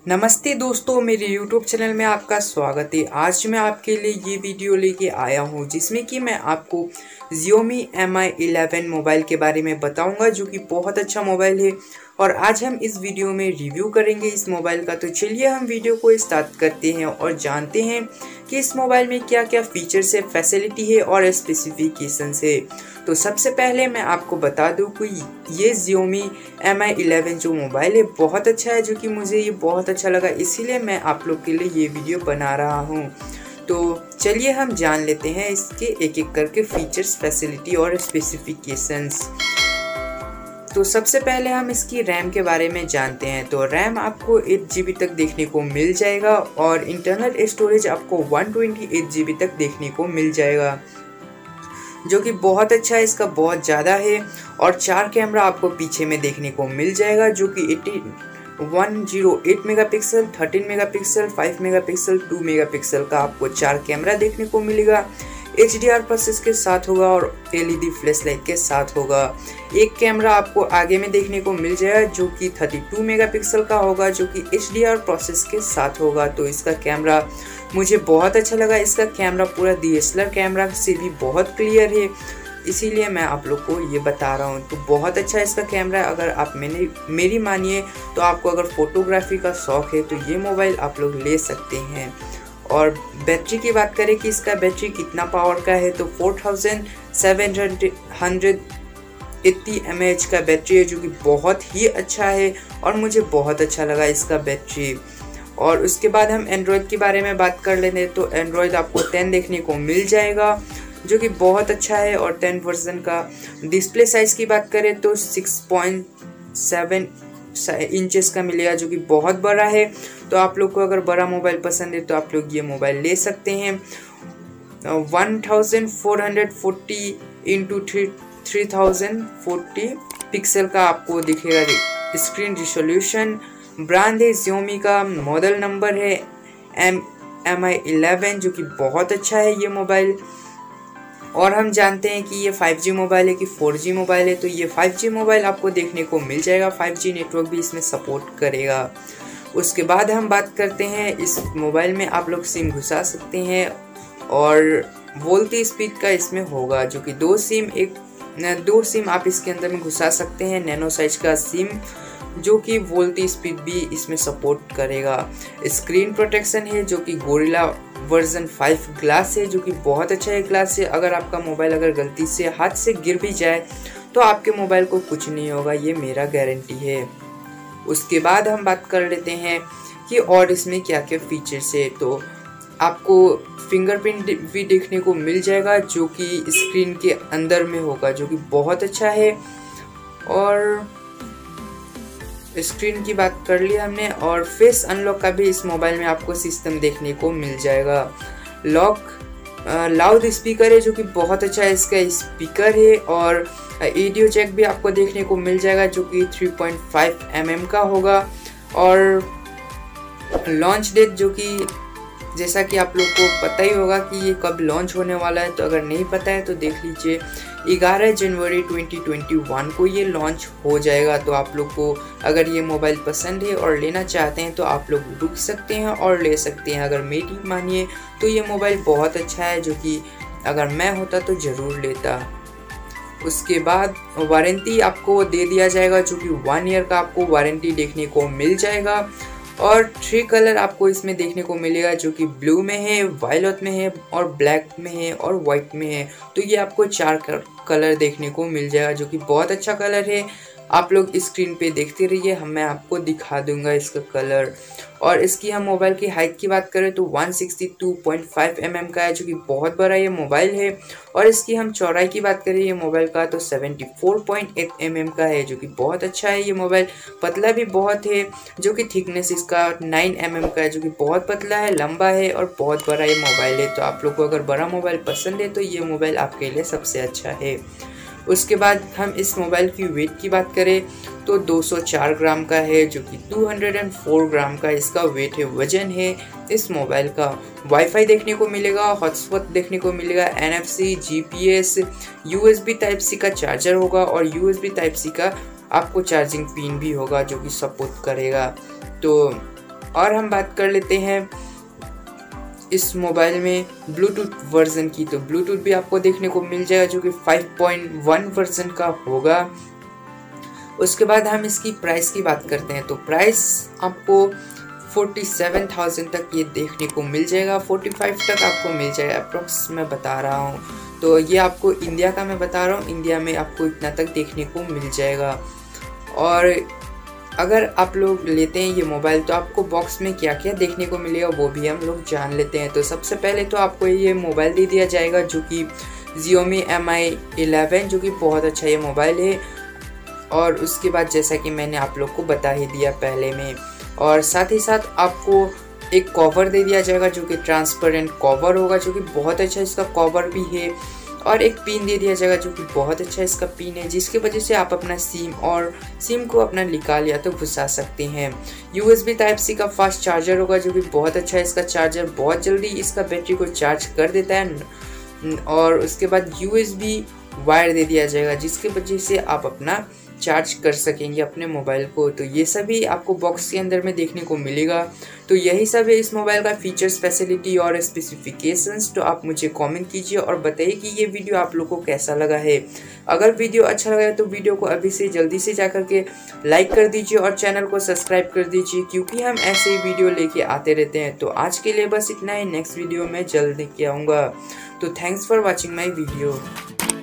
नमस्ते दोस्तों, मेरे YouTube चैनल में आपका स्वागत है। आज मैं आपके लिए ये वीडियो लेके आया हूँ जिसमें कि मैं आपको Xiaomi Mi 11 मोबाइल के बारे में बताऊंगा, जो कि बहुत अच्छा मोबाइल है। और आज हम इस वीडियो में रिव्यू करेंगे इस मोबाइल का। तो चलिए हम वीडियो को स्टार्ट करते हैं और जानते हैं कि इस मोबाइल में क्या क्या फीचर्स है, फैसिलिटी है और स्पेसिफिकेशंस है। तो सबसे पहले मैं आपको बता दूं कि ये Xiaomi Mi 11 जो मोबाइल है बहुत अच्छा है, जो कि मुझे ये बहुत अच्छा लगा, इसीलिए मैं आप लोग के लिए ये वीडियो बना रहा हूँ। तो चलिए हम जान लेते हैं इसके एक एक करके फीचर्स, फैसिलिटी और स्पेसिफिकेशंस। तो सबसे पहले हम इसकी रैम के बारे में जानते हैं। तो रैम आपको 8 GB तक देखने को मिल जाएगा और इंटरनल स्टोरेज आपको 128 GB तक देखने को मिल जाएगा, जो कि बहुत अच्छा है, इसका बहुत ज़्यादा है। और 4 कैमरा आपको पीछे में देखने को मिल जाएगा, जो कि 108 मेगापिक्सल, 13 मेगापिक्सल, 5 मेगापिक्सल, 2 मेगापिक्सल का आपको 4 कैमरा देखने को मिलेगा। HDR प्लस इसके साथ होगा और LED फ्लैश लाइट के साथ होगा। एक कैमरा आपको आगे में देखने को मिल जाएगा, जो कि 32 मेगापिक्सल का होगा, जो कि HDR प्रोसेस के साथ होगा। तो इसका कैमरा मुझे बहुत अच्छा लगा। इसका कैमरा पूरा DSLR कैमरा से भी बहुत क्लियर है, इसीलिए मैं आप लोग को ये बता रहा हूँ। तो बहुत अच्छा है इसका कैमरा। अगर आप मेरी मानिए तो आपको अगर फोटोग्राफी का शौक है तो ये मोबाइल आप लोग ले सकते हैं। और बैटरी की बात करें कि इसका बैटरी कितना पावर का है, तो 4780 mAh का बैटरी है, जो कि बहुत ही अच्छा है और मुझे बहुत अच्छा लगा इसका बैटरी। और उसके बाद हम एंड्रॉयड के बारे में बात कर लेते हैं। तो एंड्रॉयड आपको 10 देखने को मिल जाएगा, जो कि बहुत अच्छा है। और 10 वर्जन का डिस्प्ले साइज की बात करें तो 6.7 इंचेस का मिलेगा, जो कि बहुत बड़ा है। तो आप लोग को अगर बड़ा मोबाइल पसंद है तो आप लोग ये मोबाइल ले सकते हैं। 1440 इंटू 3040 पिक्सल का आपको दिखेगा स्क्रीन रिजोल्यूशन। ब्रांड है Xiaomi का, मॉडल नंबर है Mi 11, जो कि बहुत अच्छा है ये मोबाइल। और हम जानते हैं कि ये 5G मोबाइल है कि 4G मोबाइल है। तो ये 5G मोबाइल आपको देखने को मिल जाएगा, 5G नेटवर्क भी इसमें सपोर्ट करेगा। उसके बाद हम बात करते हैं, इस मोबाइल में आप लोग सिम घुसा सकते हैं और बोलती स्पीड का इसमें होगा, जो कि दो सिम आप इसके अंदर में घुसा सकते हैं। नैनो साइज का सिम, जो कि वोल्टी स्पीड भी इसमें सपोर्ट करेगा। स्क्रीन प्रोटेक्शन है, जो कि गोरिल्ला वर्जन 5 ग्लास है, जो कि बहुत अच्छा है ग्लास से। अगर आपका मोबाइल अगर गलती से हाथ से गिर भी जाए तो आपके मोबाइल को कुछ नहीं होगा, ये मेरा गारंटी है। उसके बाद हम बात कर लेते हैं कि और इसमें क्या क्या फीचर्स है। तो आपको फिंगरप्रिंट भी देखने को मिल जाएगा, जो कि स्क्रीन के अंदर में होगा, जो कि बहुत अच्छा है। और स्क्रीन की बात कर ली हमने, और फेस अनलॉक का भी इस मोबाइल में आपको सिस्टम देखने को मिल जाएगा। लाउड स्पीकर है, जो कि बहुत अच्छा है इसका स्पीकर है। और ऑडियो जैक भी आपको देखने को मिल जाएगा, जो कि 3.5 mm का होगा। और लॉन्च डेट, जो कि जैसा कि आप लोग को पता ही होगा कि ये कब लॉन्च होने वाला है। तो अगर नहीं पता है तो देख लीजिए, 11 जनवरी 2021 को ये लॉन्च हो जाएगा। तो आप लोग को अगर ये मोबाइल पसंद है और लेना चाहते हैं तो आप लोग रुक सकते हैं और ले सकते हैं। अगर मेरी मानिए तो ये मोबाइल बहुत अच्छा है, जो कि अगर मैं होता तो ज़रूर लेता। उसके बाद वारंटी आपको दे दिया जाएगा, जो कि 1 ईयर का आपको वारंटी देखने को मिल जाएगा। और 3 कलर आपको इसमें देखने को मिलेगा, जो कि ब्लू में है, वायलेट में है और ब्लैक में है और वाइट में है। तो ये आपको 4 कलर देखने को मिल जाएगा, जो कि बहुत अच्छा कलर है। आप लोग स्क्रीन पे देखते रहिए, मैं आपको दिखा दूंगा इसका कलर। और इसकी हम मोबाइल की हाइट की बात करें तो 162.5 mm का है, जो कि बहुत बड़ा ये मोबाइल है। और इसकी हम चौड़ाई की बात करें ये मोबाइल का तो 74.8 mm का है, जो कि बहुत अच्छा है। ये मोबाइल पतला भी बहुत है, जो कि थिकनेस इसका 9 mm का है, जो कि बहुत पतला है, लंबा है और बहुत बड़ा ये मोबाइल है। तो आप लोग को अगर बड़ा मोबाइल पसंद है तो ये मोबाइल आपके लिए सबसे अच्छा है। उसके बाद हम इस मोबाइल की वेट की बात करें तो 204 ग्राम का है, जो कि 204 ग्राम का इसका वेट है, वजन है इस मोबाइल का। वाईफाई देखने को मिलेगा, हॉटस्पॉट देखने को मिलेगा, NFC, GPS, USB type C का चार्जर होगा और USB टाइप सी का आपको चार्जिंग पिन भी होगा, जो कि सपोर्ट करेगा। तो और हम बात कर लेते हैं इस मोबाइल में ब्लूटूथ वर्जन की। तो ब्लूटूथ भी आपको देखने को मिल जाएगा जो कि 5.1 वर्जन का होगा। उसके बाद हम इसकी प्राइस की बात करते हैं। तो प्राइस आपको 47,000 तक ये देखने को मिल जाएगा, 45 तक आपको मिल जाएगा अप्रोक्स मैं बता रहा हूँ। तो ये आपको इंडिया का मैं बता रहा हूँ, इंडिया में आपको इतना तक देखने को मिल जाएगा। और अगर आप लोग लेते हैं ये मोबाइल तो आपको बॉक्स में क्या क्या देखने को मिलेगा वो भी हम लोग जान लेते हैं। तो सबसे पहले तो आपको ये मोबाइल दे दिया जाएगा जो कि Xiaomi Mi 11 जो कि बहुत अच्छा ये मोबाइल है। और उसके बाद जैसा कि मैंने आप लोग को बता ही दिया पहले में, और साथ ही साथ आपको एक कवर दे दिया जाएगा जो कि ट्रांसपेरेंट कवर होगा जो कि बहुत अच्छा इसका कवर भी है। और एक पिन दे दिया जाएगा जो कि बहुत अच्छा इसका पिन है, जिसकी वजह से आप अपना सिम को अपना निकाल या तो घुसा सकते हैं। USB Type-C का फास्ट चार्जर होगा जो कि बहुत अच्छा है इसका चार्जर, बहुत जल्दी इसका बैटरी को चार्ज कर देता है। और उसके बाद USB वायर दे दिया जाएगा जिसकी वजह से आप अपना चार्ज कर सकेंगे अपने मोबाइल को। तो ये सभी आपको बॉक्स के अंदर में देखने को मिलेगा। तो यही सब है इस मोबाइल का फीचर्स, फैसिलिटी और स्पेसिफिकेशंस। तो आप मुझे कमेंट कीजिए और बताइए कि ये वीडियो आप लोगों को कैसा लगा है। अगर वीडियो अच्छा लगा है तो वीडियो को अभी से जल्दी से जाकर के लाइक कर दीजिए और चैनल को सब्सक्राइब कर दीजिए, क्योंकि हम ऐसे ही वीडियो लेके आते रहते हैं। तो आज के लिए बस इतना ही, नेक्स्ट वीडियो में जल्द लेके आऊँगा। तो thanks for watching my video.